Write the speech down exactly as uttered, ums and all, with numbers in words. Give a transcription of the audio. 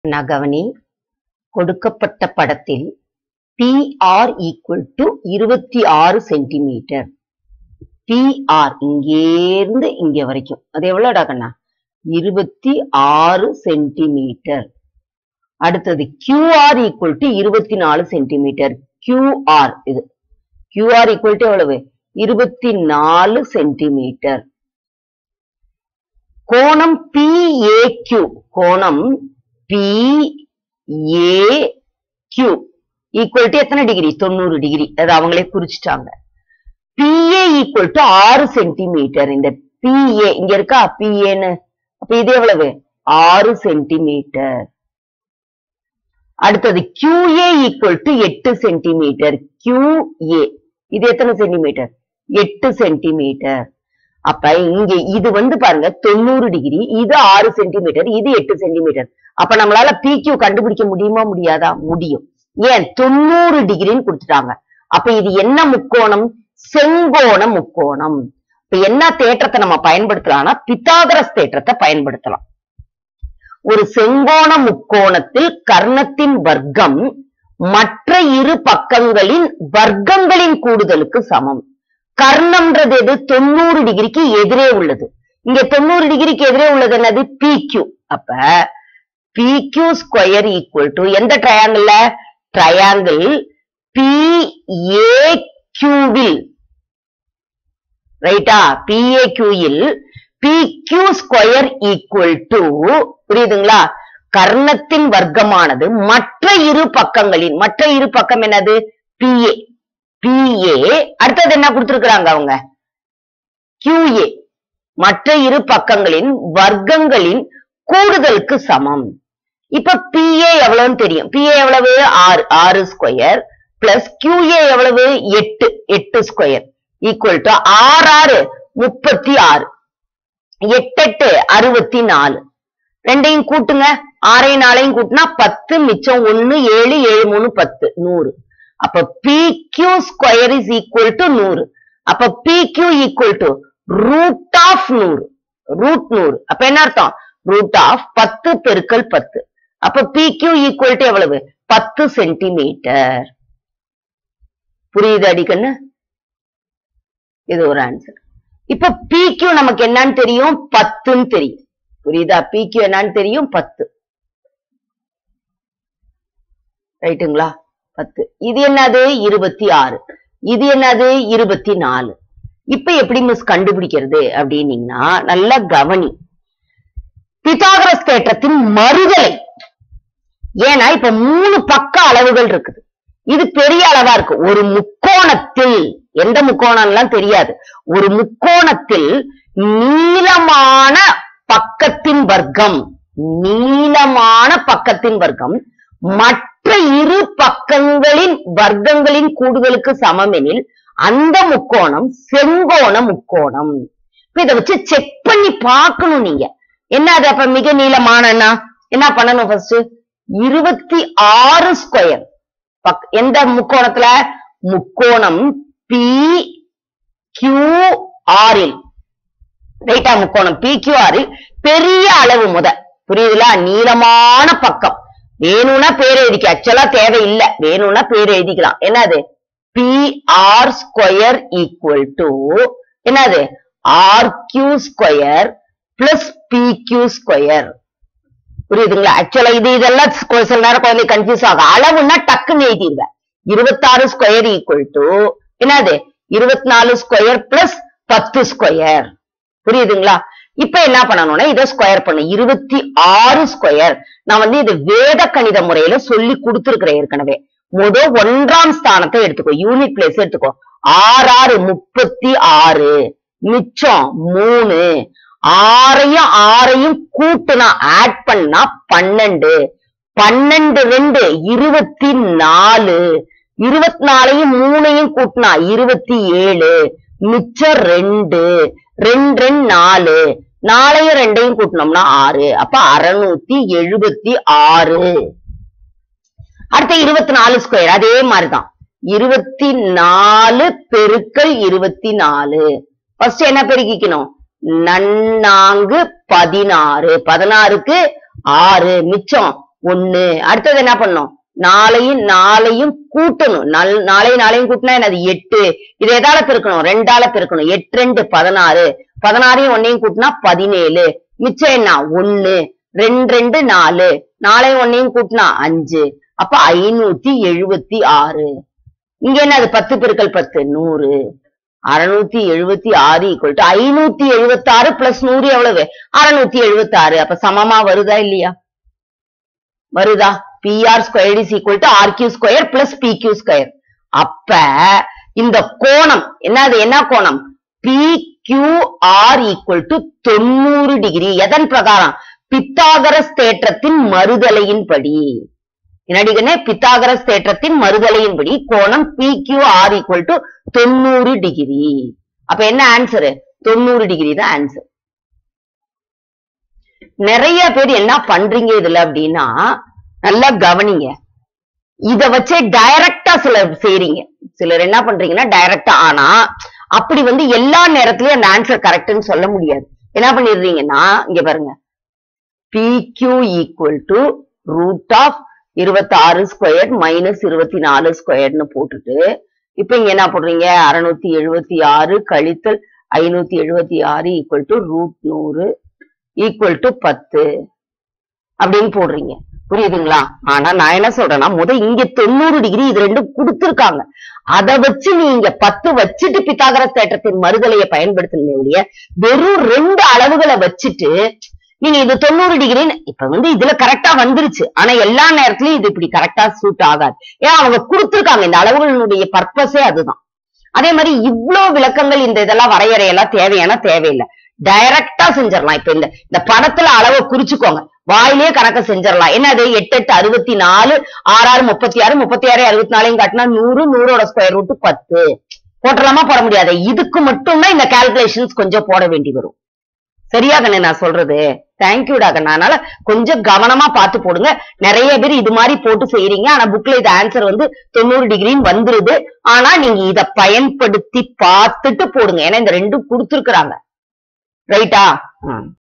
நகவனி கொடுக்கப்பட்ட படத்தில் P R equal to இருபத்தி ஆறு சென்டிமீட்டர். P R இங்கேருந்து இங்க வரைக்கும் அது எவ்வளவுடா கண்ணா? இருபத்தி ஆறு சென்டிமீட்டர். அடுத்தது Q R equal to இருபத்தி நாலு சென்டிமீட்டர். Q R இது Q R equal to எவ்வளவு? இருபத்தி நாலு சென்டிமீட்டர். கோணம் P A Q கோணம் P A Q equal to எத்தனை டிகிரி? தொண்ணூறு டிகிரி. அது அவங்களே குறிச்சிட்டாங்க. P A equal to ஆறு சென்டிமீட்டர். இந்த P A இங்க இருக்கா P A ன்னு. அப்ப இது எவ்வளவு? ஆறு சென்டிமீட்டர். அடுத்தது Q A equal to எட்டு சென்டிமீட்டர். Q A இது எத்தனை சென்டிமீட்டர்? எட்டு சென்டிமீட்டர். அப்ப இங்க இது வந்து பாருங்க தொண்ணூறு டிகிரி, இது ஆறு சென்டிமீட்டர், இது எட்டு சென்டிமீட்டர். அப்ப நம்மளால P Q கண்டுபிடிக்க முடியுமா முடியாதா? முடியும். ஏன்? தொண்ணூறு டிகிரின்னு கொடுத்துட்டாங்க. அப்ப இது என்ன முக்கோணம்? செங்கோண முக்கோணம். இப்ப என்ன தேற்றத்தை நம்ம பயன்படுத்தலாம்னா பித்தாகரஸ் தேற்றத்தை பயன்படுத்தலாம். ஒரு செங்கோண முக்கோணத்தில் கர்ணத்தின் வர்க்கம் மற்ற இரு பக்கங்களின் வர்க்கங்களின் கூடுதலுக்கு சமம். கர்ணம்ன்றது எது? தொண்ணூறு டிகிரிக்கு எதிரே உள்ளது. இங்க தொண்ணூறு டிகிரிக்கு எதிரே உள்ளது என்னது? P Q. அப்ப P Q square equal to எந்த triangle? Triangle P A Q வில் ரைட்டா? P A Q ல் P Q square equal to புரியுதுங்களா? கர்ணத்தின் வர்க்கமானது மற்ற இரு பக்கங்களின் மற்ற இரு பக்கம் என்னது? P A P A அடுத்தது என்ன கொடுத்திருக்கிறாங்க அவங்க? Q A மற்ற இரு பக்கங்களின் வர்க்கங்களின் கூடுதலுக்கு சமம். இப்ப P A எவ்வளவுன்னு தெரியும். P A எவ்வளவு? ஆறு ஆறு ஸ்கொயர் பிளஸ் Q A எவ்வளவு? எட்டு எட்டு ஸ்கொயர் ஈக்குவல் டு ஆறு ஆறு முப்பத்தி ஆறு, எட்டு எட்டு அறுபத்தி நாலு. ரெண்டையும் கூட்டுங்க. ஆறையும் நாளையும் கூட்டினா பத்து, மிச்சம் ஒன்னு, ஏழு ஏழு மூணு பத்து, நூறு. அப்ப P Q square is equal to நூறு. அப்ப P Q ஈக்குவல் டு ரூட் ஆஃப் நூறு. ரூட் நூறு. அப்ப என்ன அர்த்தம்? ரூட் ஆஃப் பத்து பெருக்கல் பத்து. அப்ப P Q ஈக்குவல் டு எவ்வளவு? பத்து சென்டிமீட்டர். புரியுது அடிக்கண்ணு? இது ஒரு ஆன்சர். இப்ப P Q நமக்கு என்னன்னு தெரியும்? பத்துன்னு தெரியும். புரியுதா? P Q என்னன்னு தெரியும்? பத்து. ரைட்டுங்களா? பத்து. இது என்னது? இருபத்தி ஆறு. இது என்னது? இருபத்தி நாலு. இப்ப எப்படி மிஸ் கண்டுபிடிக்கிறது அப்படின்னீங்கன்னா நல்லா கவனி. பித்தாகரஸ் தேற்றத்தின் மறுதலை. ஏன்னா இப்ப மூணு பக்க அளவுகள் இருக்குது. இது பெரிய அளவா இருக்கு. ஒரு முக்கோணத்தில் எந்த முக்கோணம்லாம் தெரியாது. ஒரு முக்கோணத்தில் நீளமான பக்கத்தின் வர்க்கம் நீளமான பக்கத்தின் வர்க்கம் மற்ற இரு பக்கங்களின் வர்க்கங்களின் கூடுதலுக்கு சமம் எனில் அந்த முக்கோணம் செங்கோண முக்கோணம். இப்ப இதை வச்சு செக் பண்ணி பார்க்கணும் நீங்க. என்ன அது? அப்ப மிக நீளமானன்னா என்ன பண்ணணும்? ஃபர்ஸ்ட் இருபத்தி ஆறு ஸ்கொயர் எந்த முக்கோணத்துல? முக்கோணம் P Q R ல் ரைட்டா? முக்கோணம் P Q R ல் பெரிய அளவு முத புரியுதுல? நீளமான பக்கம். வேணும்னா பேர் எழுதிக்க. ஆக்சுவலா தேவையில்லை. வேணும்னா பேர் எழுதிக்கலாம். என்னது? P R square equal to என்னது? R Q square plus P Q square. புரியுதுங்களா? ஆக்சுவலா இது இதெல்லாம் சில நேரம் குழந்தை கன்ஃபியூஸ் ஆகும். அளவுன்னா டக்குன்னு எழுதிடுவேன். இருபத்தி ஆறு ஸ்கொயர் ஈக்குவல் டு என்னது? இருபத்தி நாலு ஸ்கொயர் பிளஸ் பத்து ஸ்கொயர். புரியுதுங்களா? இப்ப என்ன பண்ணணும்னா இதை ஸ்கொயர் பண்ணு. இருபத்தி ஆறு ஸ்கொயர் நான் வந்து இது வேத கணித முறையில சொல்லி கொடுத்துருக்கிறேன் ஏற்கனவே. முதல் ஒன்றாம் ஸ்தானத்தை எடுத்துக்கோ. யூனிட் பிளேஸ் எடுத்துக்கோ. ஆறு ஆறு முப்பத்தி ஆறு, மிச்சம் மூணு. ஆறையும் ஆறையும் கூட்டுனா ஆட் பண்ணா பன்னெண்டு. பன்னெண்டு ரெண்டு இருபத்தி நாலு. இருபத்தி நாலையும் மூணையும் கூட்டினா இருபத்தி ஏழு, மிச்சம் ரெண்டு. ரெண்டு ரெண்டு நாலு. நாளையும் ரெண்டையும் கூட்டினோம்னா ஆறு. அப்ப அறுநூத்தி எழுபத்தி ஆறு. அடுத்த இருபத்தி நாலு ஸ்கொயர் அதே மாதிரிதான். இருபத்தி நாலு பெருக்கல் இருபத்தி நாலு. ஃபர்ஸ்ட் என்ன பெருக்கிக்கணும்? நன்னாங்கு பதினாறு. பதினாறுக்கு ஆறு, மிச்சம் ஒண்ணு. அடுத்தது என்ன பண்ணும், நாளையும் நாளையும் கூட்டணும். நாளையும் நாளையும் கூட்டினா என்னது எட்டு. இது எதால பெருக்கணும், ரெண்டால பெருக்கணும். எட்டு ரெண்டு பதினாறு. பதினாறையும் ஒன்னையும் கூட்டினா பதினேழு. மிச்சம் என்ன, ஒண்ணு. ரெண்டு ரெண்டு நாலு. நாளையும் ஒன்னையும் கூட்டினா அஞ்சு. அப்ப ஐநூத்தி எழுபத்தி ஆறு. இங்க என்ன, அது பத்து பெருக்கல் பத்து நூறு. அறுநூத்தி எழுபத்தி ஆறு ஈக்குவல் டு ஐநூத்தி எழுபத்தி ஆறு பிளஸ் நூறு எவ்வளவு, அறுநூத்தி எழுபத்தி ஆறு. அப்ப சமமா வருதா இல்லையா, வருதா? P R square is equal to R Q square plus P Q square. அப்ப இந்த கோணம் என்னது, என்ன கோணம், பிக்யூஆர் ஈக்குவல் டு தொண்ணூறு டிகிரி. எதன் பிரகாரம், பித்தாகரஸ் தேற்றத்தின் மறுதலையின் படி. என்னடிகனே, பித்தாகரஸ் தேற்றத்தின் மறுதலையின்படி கோணம் பிக்யூஆர் ஈக்குவல் டு தொண்ணூறு டிகிரி. அப்ப என்ன ஆன்சரு, தொண்ணூறு டிகிரி தான் ஆன்சர். நிறைய பேர் என்ன பண்றீங்க இதுல அப்படின்னா, நல்லா கவனிங்க, இத வச்சே டைரக்டா சிலர் செய்றீங்க. சிலர் என்ன பண்றீங்கன்னா டைரக்டா, ஆனா அப்படி வந்து எல்லா நேரத்திலயும் அந்த ஆன்சர் கரெக்ட்னு சொல்ல முடியாது. என்ன பண்ணிடுறீங்கன்னா, இங்க பாருங்க, P Q equal to root of இருபத்தி ஆறு ஸ்கொயர் மைனஸ் இருபத்தி நாலு ஸ்கொயர்னு போட்டுட்டு, இப்ப இங்க என்ன போடுறீங்க, அறுநூத்தி எழுபத்தி ஆறு கழித்தல் ஐநூத்தி எழுபத்தி ஆறு ஈக்குவல் டு ரூட் நூறு ஈக்குவல் டு பத்து அப்படின்னு போடுறீங்க. புரியுதுங்களா? ஆனா நான் என்ன சொல்றேன்னா, முத இங்க தொண்ணூறு டிகிரி இது ரெண்டும் கொடுத்திருக்காங்க. அதை வச்சு நீங்க பத்து வச்சுட்டு பித்தாகரஸ் தேற்றத்தின் மறுதலையை பயன்படுத்தின, வெறும் ரெண்டு அளவுகளை வச்சுட்டு நீங்க இது தொண்ணூறு டிகிரி இப்ப வந்து இதுல கரெக்டா வந்துருச்சு. ஆனா எல்லா நேரத்திலயும் இது இப்படி கரெக்டா சூட் ஆகாது. ஏன், அவங்க கொடுத்திருக்காங்க, இந்த அளவுகளுடைய பர்பஸே அதுதான். அதே மாதிரி இவ்வளவு விளக்கங்கள் இந்த இதெல்லாம் வரையறையெல்லாம் தேவையான தேவையில்லை, டைரக்டா செஞ்சிடலாம். இப்ப இந்த இந்த படத்துல அளவை குறிச்சுக்கோங்க, வாயிலேயே கணக்க செஞ்சிடலாம். என்னது, எட்டு எட்டு அறுபத்தி நாலு, ஆறு ஆறு முப்பத்தி ஆறு, முப்பத்தி ஆறு அறுபத்தி நாலையும் காட்டினா நூறு, நூறோட ஸ்கொயர் ரூட் பத்து. போட்டலாமா, போட முடியாது. இதுக்கு மட்டும்தான் இந்த கால்குலேஷன்ஸ் கொஞ்சம் போட வேண்டி வரும். சரியா கண்ணு நான் சொல்றது? தேங்க்யூடா கண்ணா. அதனால கொஞ்சம் கவனமா பார்த்து போடுங்க. நிறைய பேர் இது மாதிரி போட்டு செய்யறீங்க, ஆனா புக்ல இது ஆன்சர் வந்து தொண்ணூறு டிகிரின்னு வந்துருது. ஆனா நீங்க இத பயன்படுத்தி பார்த்துட்டு போடுங்க, ஏன்னா இந்த ரெண்டும் கொடுத்துருக்குறாங்க. ரைட்டா?